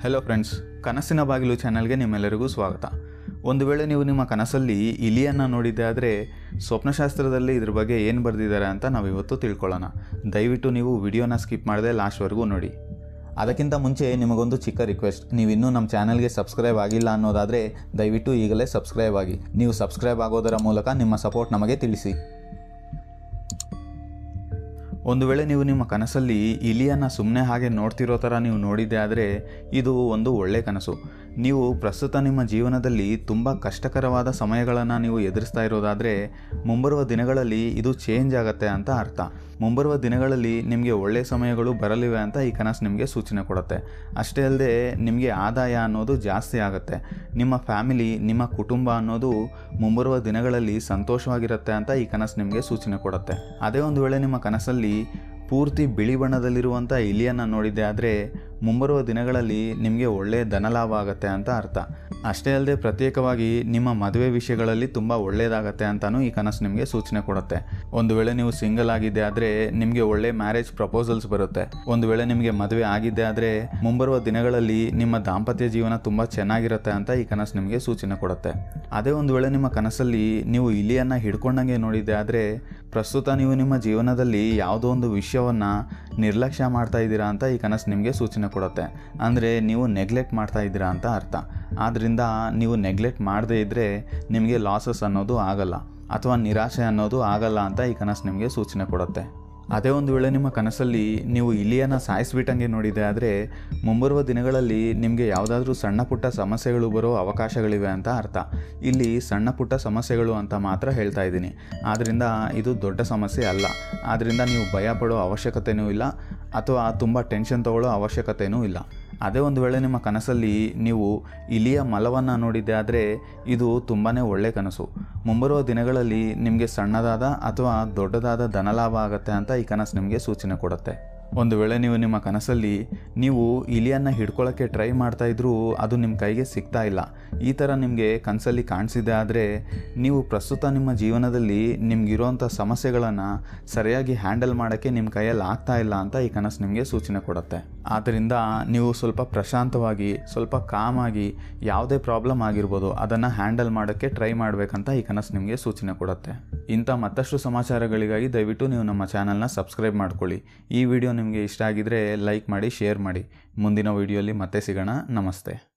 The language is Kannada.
ಹೆಲೋ ಫ್ರೆಂಡ್ಸ್, ಕನಸಿನ ಬಾಗಿಲು ಚಾನಲ್ಗೆ ನಿಮ್ಮೆಲ್ಲರಿಗೂ ಸ್ವಾಗತ. ಒಂದು ವೇಳೆ ನೀವು ನಿಮ್ಮ ಕನಸಲ್ಲಿ ಇಲಿಯನ್ನು ನೋಡಿದ್ದೆ ಆದರೆ ಸ್ವಪ್ನಶಾಸ್ತ್ರದಲ್ಲಿ ಇದ್ರ ಬಗ್ಗೆ ಏನು ಬರೆದಿದ್ದಾರೆ ಅಂತ ನಾವು ಇವತ್ತು ತಿಳ್ಕೊಳ್ಳೋಣ. ದಯವಿಟ್ಟು ನೀವು ವಿಡಿಯೋನ ಸ್ಕಿಪ್ ಮಾಡದೆ ಲಾಸ್ಟ್ವರೆಗೂ ನೋಡಿ. ಅದಕ್ಕಿಂತ ಮುಂಚೆ ನಿಮಗೊಂದು ಚಿಕ್ಕ ರಿಕ್ವೆಸ್ಟ್, ನೀವಿನ್ನೂ ನಮ್ಮ ಚಾನಲ್ಗೆ ಸಬ್ಸ್ಕ್ರೈಬ್ ಆಗಿಲ್ಲ ಅನ್ನೋದಾದರೆ ದಯವಿಟ್ಟು ಈಗಲೇ ಸಬ್ಸ್ಕ್ರೈಬ್ ಆಗಿ. ನೀವು ಸಬ್ಸ್ಕ್ರೈಬ್ ಆಗೋದರ ಮೂಲಕ ನಿಮ್ಮ ಸಪೋರ್ಟ್ ನಮಗೆ ತಿಳಿಸಿ. ಒಂದು ವೇಳೆ ನೀವು ನಿಮ್ಮ ಕನಸಲ್ಲಿ ಇಲಿಯನ್ನು ಸುಮ್ಮನೆ ಹಾಗೆ ನೋಡ್ತಿರೋ ಥರ ನೀವು ನೋಡಿದ್ದೆ ಆದರೆ ಇದು ಒಂದು ಒಳ್ಳೆಯ ಕನಸು. ನೀವು ಪ್ರಸ್ತುತ ನಿಮ್ಮ ಜೀವನದಲ್ಲಿ ತುಂಬ ಕಷ್ಟಕರವಾದ ಸಮಯಗಳನ್ನು ನೀವು ಎದುರಿಸ್ತಾ ಇರೋದಾದರೆ ಮುಂಬರುವ ದಿನಗಳಲ್ಲಿ ಇದು ಚೇಂಜ್ ಆಗುತ್ತೆ ಅಂತ ಅರ್ಥ. ಮುಂಬರುವ ದಿನಗಳಲ್ಲಿ ನಿಮಗೆ ಒಳ್ಳೆಯ ಸಮಯಗಳು ಬರಲಿವೆ ಅಂತ ಈ ಕನಸು ನಿಮಗೆ ಸೂಚನೆ ಕೊಡುತ್ತೆ. ಅಷ್ಟೇ ಅಲ್ಲದೆ ನಿಮಗೆ ಆದಾಯ ಅನ್ನೋದು ಜಾಸ್ತಿ ಆಗುತ್ತೆ. ನಿಮ್ಮ ಫ್ಯಾಮಿಲಿ, ನಿಮ್ಮ ಕುಟುಂಬ ಅನ್ನೋದು ಮುಂಬರುವ ದಿನಗಳಲ್ಲಿ ಸಂತೋಷವಾಗಿರುತ್ತೆ ಅಂತ ಈ ಕನಸು ನಿಮಗೆ ಸೂಚನೆ ಕೊಡುತ್ತೆ. ಅದೇ ಒಂದು ವೇಳೆ ನಿಮ್ಮ ಕನಸಲ್ಲಿ ಪೂರ್ತಿ ಬಿಳಿ ಬಣ್ಣದಲ್ಲಿರುವಂಥ ಇಲಿಯನ್ನು ನೋಡಿದ್ದೆ ಆದರೆ ಮುಂಬರುವ ದಿನಗಳಲ್ಲಿ ನಿಮಗೆ ಒಳ್ಳೆಯ ಧನಲಾಭ ಆಗುತ್ತೆ ಅಂತ ಅರ್ಥ. ಅಷ್ಟೇ ಅಲ್ಲದೆ ಪ್ರತ್ಯೇಕವಾಗಿ ನಿಮ್ಮ ಮದುವೆ ವಿಷಯಗಳಲ್ಲಿ ತುಂಬ ಒಳ್ಳೆಯದಾಗತ್ತೆ ಅಂತಲೂ ಈ ಕನಸು ನಿಮಗೆ ಸೂಚನೆ ಕೊಡುತ್ತೆ. ಒಂದು ವೇಳೆ ನೀವು ಸಿಂಗಲ್ ಆಗಿದ್ದೆ ಆದರೆ ನಿಮಗೆ ಒಳ್ಳೆ ಮ್ಯಾರೇಜ್ ಪ್ರಪೋಸಲ್ಸ್ ಬರುತ್ತೆ. ಒಂದು ವೇಳೆ ನಿಮಗೆ ಮದುವೆ ಆಗಿದ್ದೆ ಆದರೆ ಮುಂಬರುವ ದಿನಗಳಲ್ಲಿ ನಿಮ್ಮ ದಾಂಪತ್ಯ ಜೀವನ ತುಂಬ ಚೆನ್ನಾಗಿರುತ್ತೆ ಅಂತ ಈ ಕನಸು ನಿಮಗೆ ಸೂಚನೆ ಕೊಡುತ್ತೆ. ಅದೇ ಒಂದು ವೇಳೆ ನಿಮ್ಮ ಕನಸಲ್ಲಿ ನೀವು ಇಲಿಯನ್ನು ಹಿಡ್ಕೊಂಡಂಗೆ ನೋಡಿದ್ದೆ ಆದರೆ ಪ್ರಸ್ತುತ ನೀವು ನಿಮ್ಮ ಜೀವನದಲ್ಲಿ ಯಾವುದೋ ಒಂದು ವಿಷಯವನ್ನು ನಿರ್ಲಕ್ಷ್ಯ ಮಾಡ್ತಾ ಇದ್ದೀರಾ ಅಂತ ಈ ಕನಸು ನಿಮಗೆ ಸೂಚನೆ ಕೊಡುತ್ತೆ. ಅಂದರೆ ನೀವು ನೆಗ್ಲೆಕ್ಟ್ ಮಾಡ್ತಾ ಇದ್ದೀರಾ ಅಂತ ಅರ್ಥ. ಆದ್ದರಿಂದ ನೀವು ನೆಗ್ಲೆಕ್ಟ್ ಮಾಡದೇ ಇದ್ದರೆ ನಿಮಗೆ ಲಾಸಸ್ ಅನ್ನೋದು ಆಗಲ್ಲ ಅಥವಾ ನಿರಾಶೆ ಅನ್ನೋದು ಆಗಲ್ಲ ಅಂತ ಈ ಕನಸು ನಿಮಗೆ ಸೂಚನೆ ಕೊಡುತ್ತೆ. ಅದೇ ಒಂದು ವೇಳೆ ನಿಮ್ಮ ಕನಸಲ್ಲಿ ನೀವು ಇಲಿಯನ್ನು ಸಾಯಿಸಿಬಿಟ್ಟಂಗೆ ನೋಡಿದೆ ಆದರೆ ಮುಂಬರುವ ದಿನಗಳಲ್ಲಿ ನಿಮಗೆ ಯಾವುದಾದ್ರೂ ಸಣ್ಣ ಪುಟ್ಟ ಸಮಸ್ಯೆಗಳು ಬರೋ ಅವಕಾಶಗಳಿವೆ ಅಂತ ಅರ್ಥ. ಇಲ್ಲಿ ಸಣ್ಣ ಪುಟ್ಟ ಸಮಸ್ಯೆಗಳು ಅಂತ ಮಾತ್ರ ಹೇಳ್ತಾ ಇದ್ದೀನಿ. ಆದ್ದರಿಂದ ಇದು ದೊಡ್ಡ ಸಮಸ್ಯೆ ಅಲ್ಲ. ಆದ್ದರಿಂದ ನೀವು ಭಯ ಪಡೋ ಅವಶ್ಯಕತೆಯೂ ಇಲ್ಲ ಅಥವಾ ತುಂಬ ಟೆನ್ಷನ್ ತಗೊಳ್ಳೋ ಅವಶ್ಯಕತೆಯೂ ಇಲ್ಲ. ಅದೇ ಒಂದು ವೇಳೆ ನಿಮ್ಮ ಕನಸಲ್ಲಿ ನೀವು ಇಲಿಯ ಮಲವನ್ನು ನೋಡಿದ್ದೆ ಆದರೆ ಇದು ತುಂಬಾ ಒಳ್ಳೆಯ ಕನಸು. ಮುಂಬರುವ ದಿನಗಳಲ್ಲಿ ನಿಮಗೆ ಸಣ್ಣದಾದ ಅಥವಾ ದೊಡ್ಡದಾದ ಧನಲಾಭ ಆಗುತ್ತೆ ಅಂತ ಈ ಕನಸು ನಿಮಗೆ ಸೂಚನೆ ಕೊಡುತ್ತೆ. ಒಂದು ವೇಳೆ ನೀವು ನಿಮ್ಮ ಕನಸಲ್ಲಿ ನೀವು ಇಲಿಯನ್ನು ಹಿಡ್ಕೊಳ್ಳೋಕ್ಕೆ ಟ್ರೈ ಮಾಡ್ತಾಯಿದ್ರೂ ಅದು ನಿಮ್ಮ ಕೈಗೆ ಸಿಗ್ತಾ ಇಲ್ಲ, ಈ ಥರ ನಿಮಗೆ ಕನಸಲ್ಲಿ ಕಾಣಿಸಿದೆ ಆದರೆ ನೀವು ಪ್ರಸ್ತುತ ನಿಮ್ಮ ಜೀವನದಲ್ಲಿ ನಿಮಗಿರೋಂಥ ಸಮಸ್ಯೆಗಳನ್ನು ಸರಿಯಾಗಿ ಹ್ಯಾಂಡಲ್ ಮಾಡೋಕ್ಕೆ ನಿಮ್ಮ ಕೈಯಲ್ಲಿ ಆಗ್ತಾ ಇಲ್ಲ ಅಂತ ಈ ಕನಸು ನಿಮಗೆ ಸೂಚನೆ ಕೊಡುತ್ತೆ. ಆದ್ದರಿಂದ ನೀವು ಸ್ವಲ್ಪ ಪ್ರಶಾಂತವಾಗಿ, ಸ್ವಲ್ಪ ಕಾಮಾಗಿ ಯಾವುದೇ ಪ್ರಾಬ್ಲಮ್ ಆಗಿರ್ಬೋದು ಅದನ್ನು ಹ್ಯಾಂಡಲ್ ಮಾಡೋಕ್ಕೆ ಟ್ರೈ ಮಾಡಬೇಕಂತ ಈ ಕನಸು ನಿಮಗೆ ಸೂಚನೆ ಕೊಡುತ್ತೆ. ಇಂಥ ಮತ್ತಷ್ಟು ಸಮಾಚಾರಗಳಿಗಾಗಿ ದಯವಿಟ್ಟು ನೀವು ನಮ್ಮ ಚಾನಲ್ನ ಸಬ್ಸ್ಕ್ರೈಬ್ ಮಾಡ್ಕೊಳ್ಳಿ. ಈ ವಿಡಿಯೋ ನಿಮಗೆ ಇಷ್ಟ ಆಗಿದರೆ ಲೈಕ್ ಮಾಡಿ, ಶೇರ್ ಮಾಡಿ. ಮುಂದಿನ ವಿಡಿಯೋಲಿ ಮತ್ತೆ ಸಿಗೋಣ. ನಮಸ್ತೆ.